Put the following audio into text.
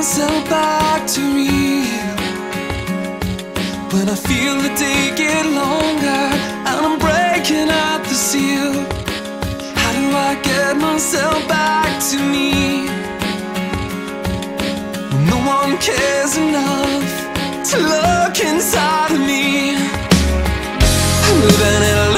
myself back to real. When I feel the day get longer and I'm breaking out the seal, how do I get myself back to me? No one cares enough to look inside of me. I'm living in a